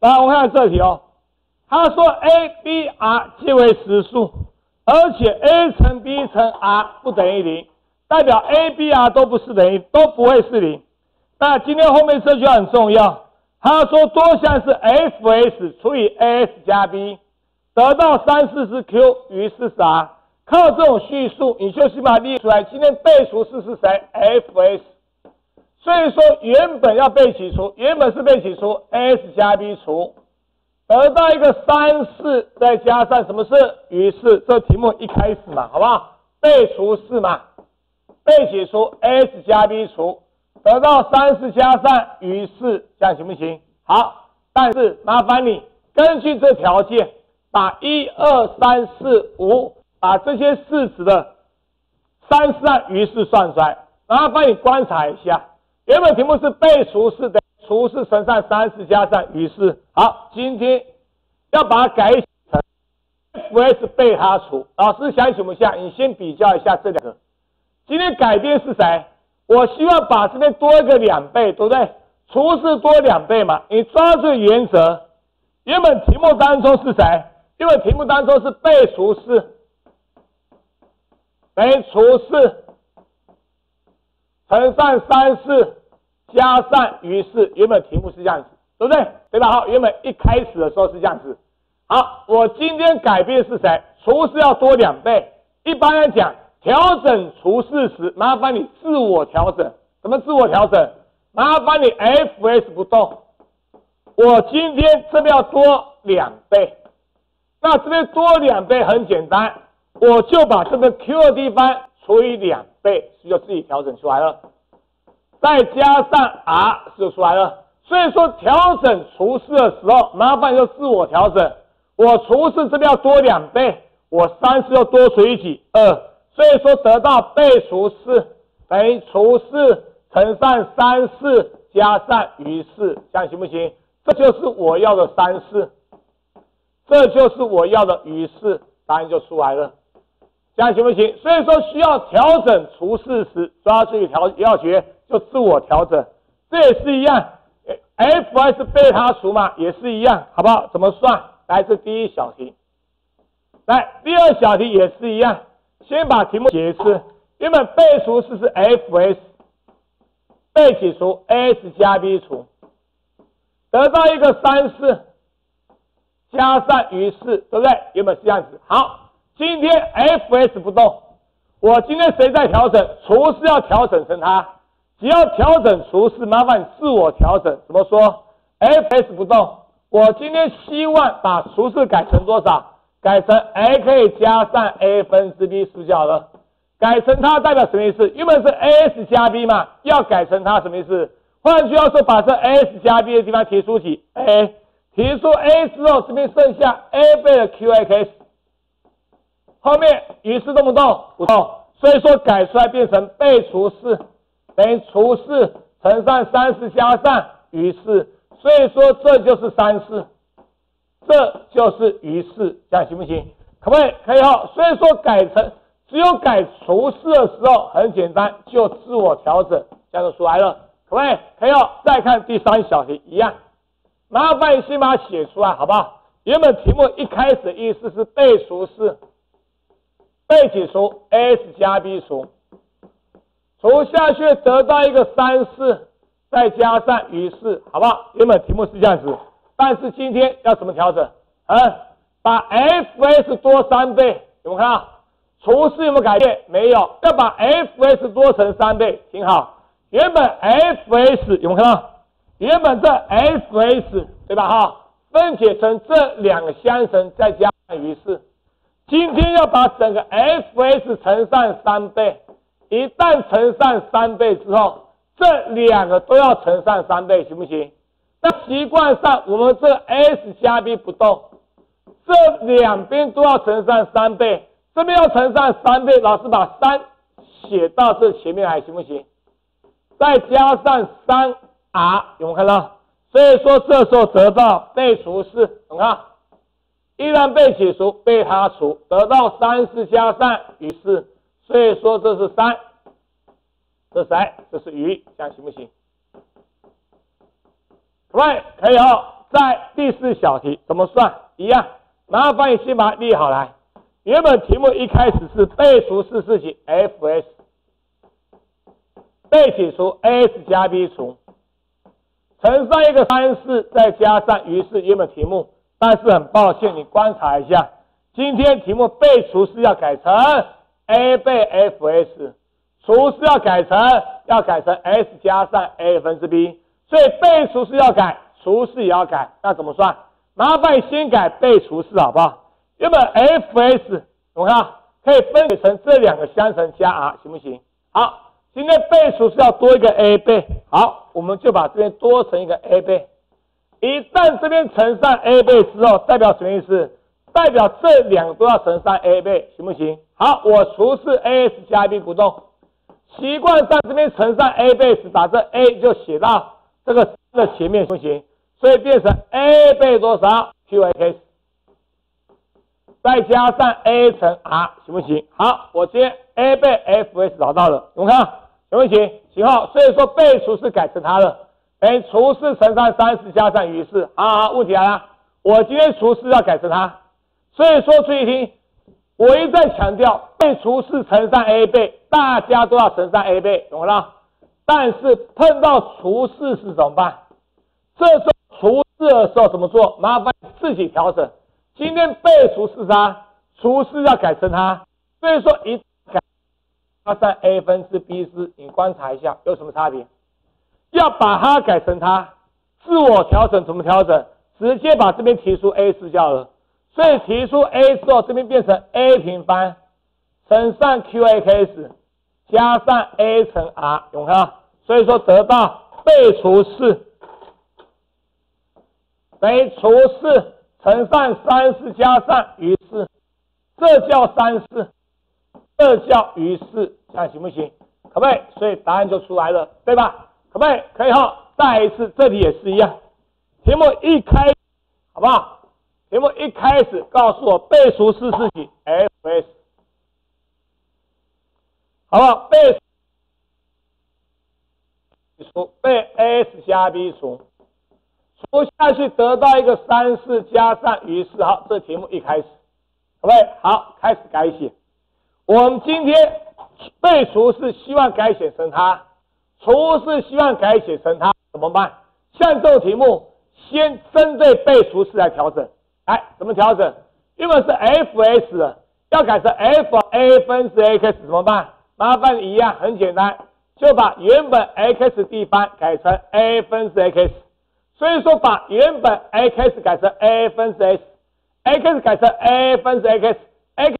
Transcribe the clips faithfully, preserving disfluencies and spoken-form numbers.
来，我们看这题哦。他说 A、B、R 皆为实数，而且 A 乘 B 乘 R 不等于零，代表 A、B、R 都不是等于都不会是零。那今天后面这句话很重要，他说多项是 F S 除以 A S 加 B， 得到三四是 Q 于是是 R。靠这种叙述，你就先把它列出来。今天被除式是谁 ？F S。所以说原本要被起除，原本是被起除 A S 加 B 除。得到一个三四，再加上什么事？于是这题目一开始嘛，好不好？被除式嘛，被解除 A S 加 B 除，得到三四加上于是，这样行不行？好，但是麻烦你根据这条件，把一二三四五，把这些式子的三四和于是算出来，麻烦你观察一下，原本题目是被除式的。除式乘上三四加上于是，好，今天要把它改成 F S 被它除。老师想请问一下，你先比较一下这两个。今天改变是谁？我希望把这边多一个两倍，对不对？除式多两倍嘛，你抓住原则。原本题目当中是谁？原本题目当中是被除式等于除式乘上三四。加上于是，原本题目是这样子，对不对？对吧？好，原本一开始的时候是这样子。好，我今天改变是谁？除式要多两倍。一般来讲，调整除式时，麻烦你自我调整。怎么自我调整？麻烦你 F S 不动。我今天这边要多两倍，那这边多两倍很简单，我就把这个 Q 的地方除以两倍，是就自己调整出来了。再加上 R 就出来了，所以说调整除式的时候，麻烦就自我调整。我除式这边要多两倍，我三四又多除以几？二，所以说得到被除式等于除式乘上三四加上于是，这样行不行？这就是我要的三四，这就是我要的于是，答案就出来了。这样行不行？所以说需要调整除式时，抓住调要诀。就自我调整，这也是一样 ，F S 被它除嘛，也是一样，好不好？怎么算？来，这第一小题，来第二小题也是一样，先把题目解一次。原本被除式是 F S， 被解除 A S 加 B 除，得到一个三四，加上于是，对不对？原本是这样子。好，今天 F S 不动，我今天谁在调整？除式要调整成它。只要调整除式，麻烦你自我调整。怎么说 ？F S 不动，我今天希望把除式改成多少？改成 A 可以加上 A 分之 B 是不是就好了？改成它代表什么意思？原本是 A S 加 B 嘛，要改成它什么意思？换句话说，把这 A S 加 B 的地方提出几 A， 提出 A 之后，这边剩下 A 倍的 Q X， 后面于是动不动？不动，所以说改出来变成被除式。等于除式乘上三四加上于是，所以说这就是三四，这就是于是，这样行不行？可不可以？可以哦。所以说改成只有改除式的时候很简单，就自我调整，这样就出来了，可不可以？可以哦。再看第三小题一样，麻烦你先把它写出来，好不好？原本题目一开始的意思是被除式，被解除 A S 加 B 除。除下去得到一个三四，再加上于是，好不好？原本题目是这样子，但是今天要怎么调整？啊，把 F S 多三倍，有没有看到？除式有没有改变？没有，要把 F S 多乘三倍，挺好。原本 F S 有没有看到？原本这 F S 对吧？哈，分解成这两个相乘，再加上于是。今天要把整个 F S 乘上三倍。一旦乘上三倍之后，这两个都要乘上三倍，行不行？那习惯上我们这 S 加 B 不动，这两边都要乘上三倍，这边要乘上三倍，老师把三写到这前面来，行不行？再加上 三 R， 有没有看到？所以说这时候得到被除式，你看，依然被解除，被它除，得到三四加上于是。所以说这是三，这是谁？这是鱼，这样行不行？可以，可以哦。 在第四小题怎么算？一样，麻烦你先把它列好来。原本题目一开始是被除四次起 Fs， 被解除 A S 加 B 除，乘上一个三四，再加上于是原本题目，但是很抱歉，你观察一下，今天题目被除式要改成 A 被 Fs， 除式要改成要改成 S 加上 A 分之 B， 所以被除式要改，除式也要改，那怎么算？麻烦你先改被除式好不好？原本 Fs 我看可以分解成这两个相乘加 R 行不行？好，今天被除式要多一个 A 倍，好，我们就把这边多乘一个 A 倍。一旦这边乘上 A 倍之后，代表什么意思？代表这两个都要乘上 A 倍，行不行？好，我除式 A S 加 B 不动，习惯上这边乘上 A 倍时，把这 A 就写到这个的前面，行不行？所以变成 A 倍多少 Q X， 再加上 A 乘 R， 行不行？好，我今天 A 倍 Fs 找到了，我们看行不行？行号，所以说被除式改成它了，等于除式乘上三十加上于是，好好，问题来了，我今天除式要改成它，所以说注意听，我一再强调被除式乘上 A 倍，大家都要乘上 A 倍，懂了？但是碰到除式时怎么办？这时候除式的时候怎么做？麻烦自己调整。今天被除是它，除式要改成它，所以说一改加上 A 分之 B 是，你观察一下有什么差别？要把它改成它，自我调整怎么调整？直接把这边提出 A 是就好了。所以提出 A 之后，这边变成 A 平方乘上 Q X 加上 A 乘 R， 有没有？所以说得到被除式等于除式乘上三十加上于是，这叫三四，这叫于是，这样行不行？可不可以？所以答案就出来了，对吧？可不可以？可以哈。再一次，这里也是一样。题目一开，好不好？题目一开始告诉我被除式是几 Fs， 好不好？被除被 A S 加 B 除。除下去得到一个三四加上于是，好，这题目一开始，可不可以？好，开始改写。我们今天被除式希望改写成它，除式希望改写成它，怎么办？像这种题目，先针对被除式来调整。来，怎么调整？原本是 Fs 的，要改成 F A 分之 X 怎么办？麻烦一样，很简单，就把原本 X 地方改成 A 分之 X。所以说把原本 x 改成 a 分之 s，x 改成 a 分之 x，x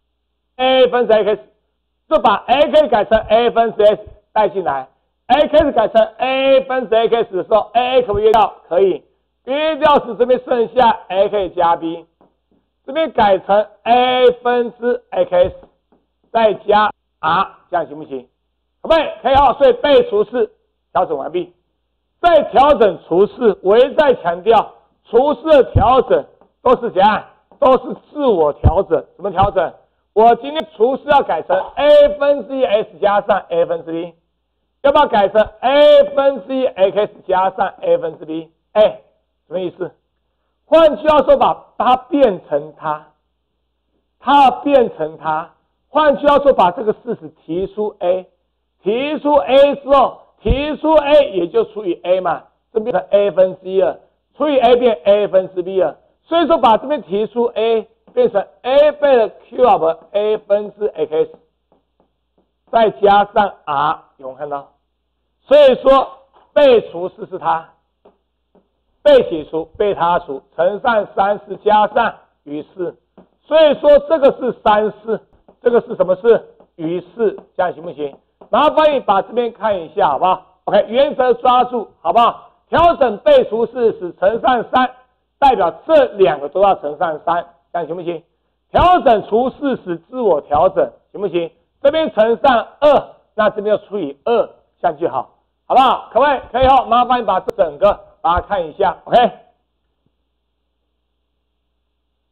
a 分之 x， 就把 x 改成 a 分之 s 带进来 ，x 改成 a 分之 x 的时候 ，a 可不可以约掉？可以，约掉时这边剩下 a 加 b， 这边改成 a 分之 x 再加 r， 这样行不行？可不可以？可以哦，所以被除式调整完毕。再调整除式，我一再强调，除式的调整都是怎样？都是自我调整。怎么调整？我今天除式要改成 a 分之一 s 加上 a 分之 b， 要不要改成 a 分之一 x 加上 a 分之 b？ 哎，什么意思？换句话说，把它变成它，它变成它。换句话说，把这个事实提出 a， 提出 a 之后。提出 a 也就除以 a 嘛，这变成 a 分之一了，除以 a 变 a 分之 b 了，所以说把这边提出 a 变成 a 倍的 q of a 分之 x， 再加上 r， 有没有看到？所以说被除式是它，被解除被它除，乘上三四加上于是，所以说这个是三四，这个是什么式？于是，这样行不行？麻烦你把这边看一下，好不好 ？OK， 原则抓住，好不好？调整被除式时乘上三，代表这两个都要乘上三，这样行不行？调整除式时自我调整，行不行？这边乘上二，那这边要除以二，这样就好，好不好？可不可以？可以哦，麻烦你把这整个把它看一下 ，OK。